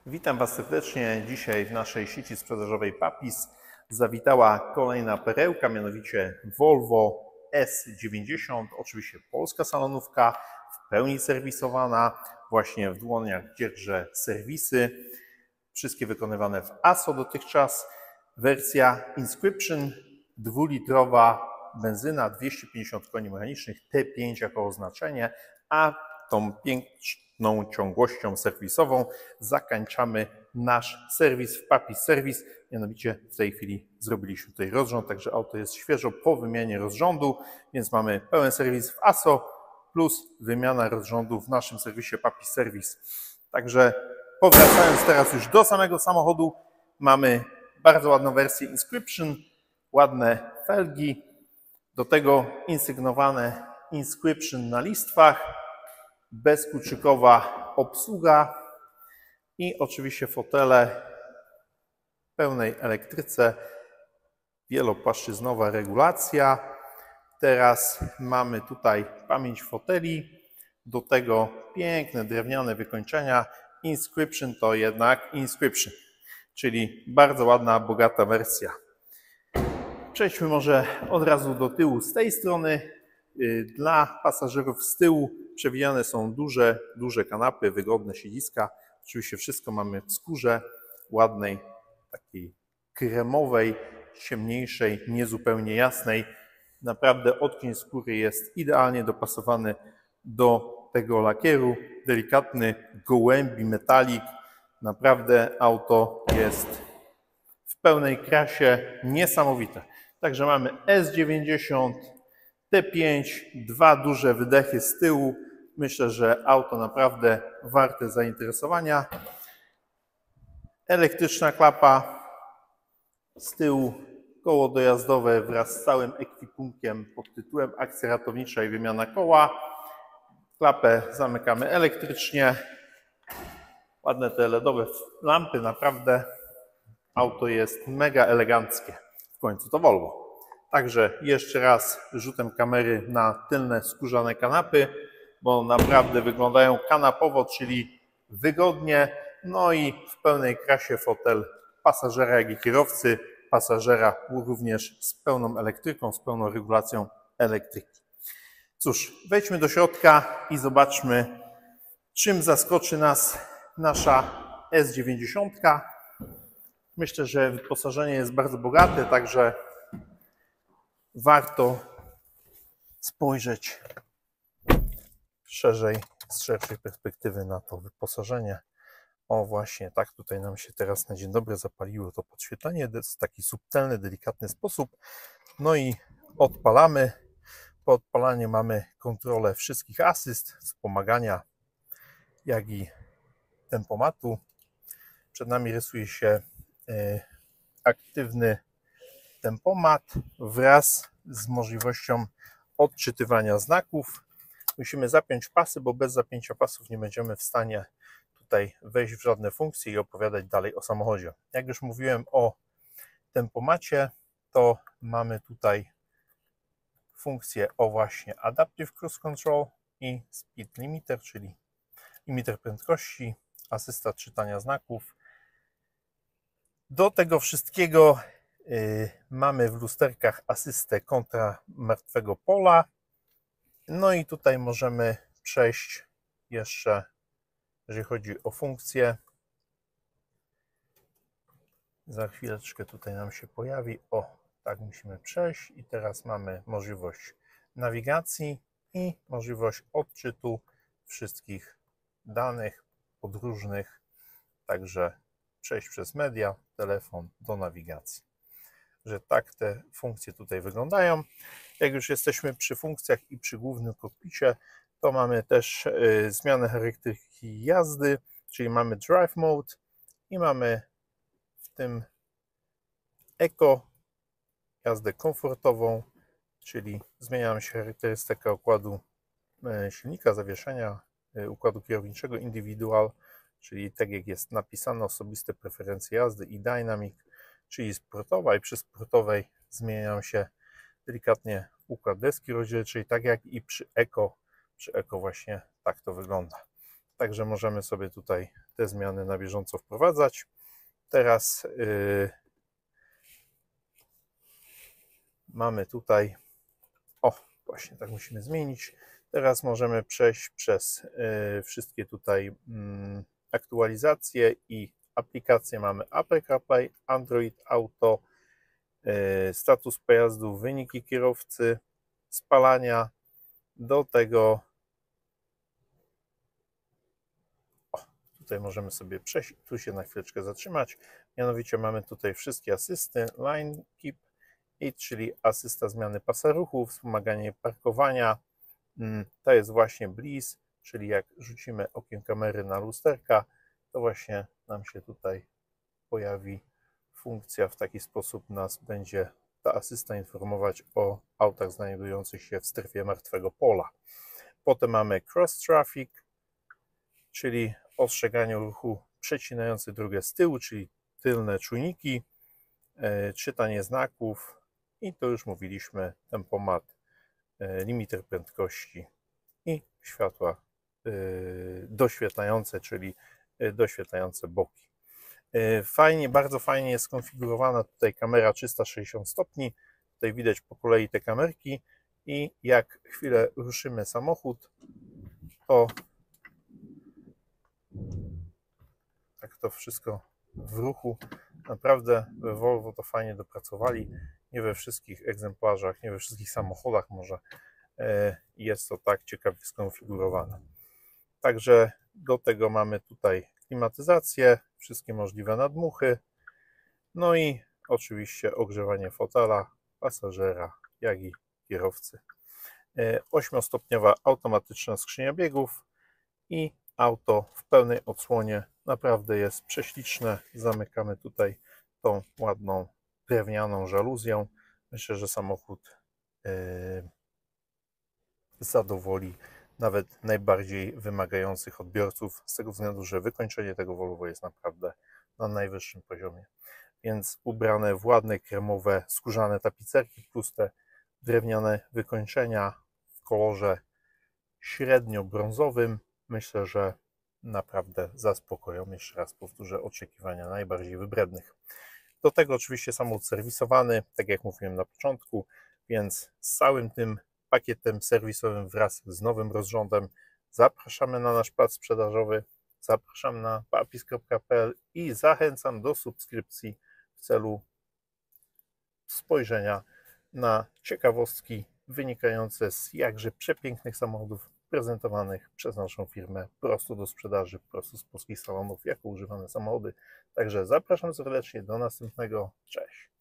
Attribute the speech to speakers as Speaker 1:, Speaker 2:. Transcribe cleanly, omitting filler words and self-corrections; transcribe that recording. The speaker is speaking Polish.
Speaker 1: Witam Was serdecznie. Dzisiaj w naszej sieci sprzedażowej Papis zawitała kolejna perełka, mianowicie Volvo S90. Oczywiście polska salonówka, w pełni serwisowana. Właśnie w dłoniach dzierżę serwisy. Wszystkie wykonywane w ASO dotychczas. Wersja Inscription, 2-litrowa benzyna, 250 koni mechanicznych, T5 jako oznaczenie, a tą piękną ciągłością serwisową zakończamy nasz serwis w Papis Serwis. Mianowicie w tej chwili zrobiliśmy tutaj rozrząd, także auto jest świeżo po wymianie rozrządu, więc mamy pełen serwis w ASO plus wymiana rozrządu w naszym serwisie Papis Serwis. Także powracając teraz już do samego samochodu, mamy bardzo ładną wersję Inscription, ładne felgi, do tego insygnowane Inscription na listwach, bezkluczykowa obsługa i oczywiście fotele w pełnej elektryce, wielopłaszczyznowa regulacja. Teraz mamy tutaj pamięć foteli, do tego piękne drewniane wykończenia. Inscription to jednak Inscription, czyli bardzo ładna, bogata wersja. Przejdźmy może od razu do tyłu z tej strony. Dla pasażerów z tyłu przewijane są duże kanapy, wygodne siedziska. Oczywiście wszystko mamy w skórze ładnej, takiej kremowej, ciemniejszej, niezupełnie jasnej. Naprawdę odcień skóry jest idealnie dopasowany do tego lakieru. Delikatny gołębi metalik. Naprawdę auto jest w pełnej krasie, niesamowite. Także mamy S90, T5, dwa duże wydechy z tyłu. Myślę, że auto naprawdę warte zainteresowania. Elektryczna klapa z tyłu, koło dojazdowe wraz z całym ekwipunkiem pod tytułem akcja ratownicza i wymiana koła. Klapę zamykamy elektrycznie. Ładne te LEDowe lampy, naprawdę auto jest mega eleganckie. W końcu to Volvo. Także jeszcze raz rzutem kamery na tylne skórzane kanapy, bo naprawdę wyglądają kanapowo, czyli wygodnie. No i w pełnej krasie fotel pasażera, jak i kierowcy. Pasażera również z pełną elektryką, z pełną regulacją elektryki. Cóż, wejdźmy do środka i zobaczmy, czym zaskoczy nas nasza S90. Myślę, że wyposażenie jest bardzo bogate, także warto spojrzeć szerzej, z szerszej perspektywy na to wyposażenie. O właśnie, tak tutaj nam się teraz na dzień dobry zapaliło to podświetlenie w taki subtelny, delikatny sposób. No i odpalamy. Po odpalaniu mamy kontrolę wszystkich asyst, wspomagania, jak i tempomatu. Przed nami rysuje się aktywny tempomat wraz z możliwością odczytywania znaków. Musimy zapiąć pasy, bo bez zapięcia pasów nie będziemy w stanie tutaj wejść w żadne funkcje i opowiadać dalej o samochodzie. Jak już mówiłem o tempomacie, to mamy tutaj funkcję o właśnie Adaptive Cruise Control i Speed Limiter, czyli limiter prędkości, asysta czytania znaków. Do tego wszystkiego mamy w lusterkach asystę kontra martwego pola. No i tutaj możemy przejść jeszcze, jeżeli chodzi o funkcję. Za chwileczkę tutaj nam się pojawi. O, tak musimy przejść. I teraz mamy możliwość nawigacji i możliwość odczytu wszystkich danych podróżnych. Także przejść przez media, telefon do nawigacji. Że tak te funkcje tutaj wyglądają. Jak już jesteśmy przy funkcjach i przy głównym kokpicie, to mamy też zmianę charakterystyki jazdy, czyli mamy Drive Mode i mamy w tym Eco jazdę komfortową, czyli zmieniamy się charakterystykę układu silnika, zawieszenia, układu kierowniczego Individual, czyli tak jak jest napisane, osobiste preferencje jazdy i Dynamic, czyli sportowa, i przy sportowej zmieniają się delikatnie układ deski rozdzielczej, tak jak i przy Eco właśnie tak to wygląda. Także możemy sobie tutaj te zmiany na bieżąco wprowadzać. Teraz mamy tutaj, właśnie tak musimy zmienić. Teraz możemy przejść przez wszystkie tutaj aktualizacje i aplikacje. Mamy Apple CarPlay, Android Auto, status pojazdu, wyniki kierowcy, spalania. Do tego tutaj możemy sobie przejść, tu się na chwileczkę zatrzymać. Mianowicie mamy tutaj wszystkie asysty, Line Keep, czyli asysta zmiany pasa ruchu, wspomaganie parkowania. To jest właśnie Bliss, czyli jak rzucimy okiem kamery na lusterka, to właśnie nam się tutaj pojawi funkcja, w taki sposób nas będzie ta asysta informować o autach znajdujących się w strefie martwego pola. Potem mamy Cross Traffic, czyli ostrzeganie ruchu przecinający drogę z tyłu, czyli tylne czujniki, czytanie znaków i to już mówiliśmy, tempomat, limiter prędkości i światła doświetlające, czyli doświetlające boki. Fajnie, bardzo fajnie jest skonfigurowana tutaj kamera 360 stopni. Tutaj widać po kolei te kamerki i jak chwilę ruszymy samochód, to tak to wszystko w ruchu. Naprawdę we Volvo to fajnie dopracowali. Nie we wszystkich egzemplarzach, nie we wszystkich samochodach może jest to tak ciekawie skonfigurowane. Także do tego mamy tutaj klimatyzację, wszystkie możliwe nadmuchy, no i oczywiście ogrzewanie fotela, pasażera, jak i kierowcy. 8-stopniowa automatyczna skrzynia biegów i auto w pełnej odsłonie. Naprawdę jest prześliczne. Zamykamy tutaj tą ładną drewnianą żaluzją. Myślę, że samochód zadowoli nawet najbardziej wymagających odbiorców, z tego względu, że wykończenie tego Volvo jest naprawdę na najwyższym poziomie. Więc ubrane w ładne, kremowe, skórzane tapicerki, plus te drewniane wykończenia w kolorze średnio brązowym, myślę, że naprawdę zaspokoją, jeszcze raz powtórzę, oczekiwania najbardziej wybrednych. Do tego oczywiście samochód serwisowany, tak jak mówiłem na początku, więc z całym tym pakietem serwisowym wraz z nowym rozrządem zapraszamy na nasz plac sprzedażowy, zapraszam na papis.pl i zachęcam do subskrypcji w celu spojrzenia na ciekawostki wynikające z jakże przepięknych samochodów prezentowanych przez naszą firmę prosto do sprzedaży, prosto z polskich salonów jako używane samochody. Także zapraszam serdecznie, do następnego, cześć.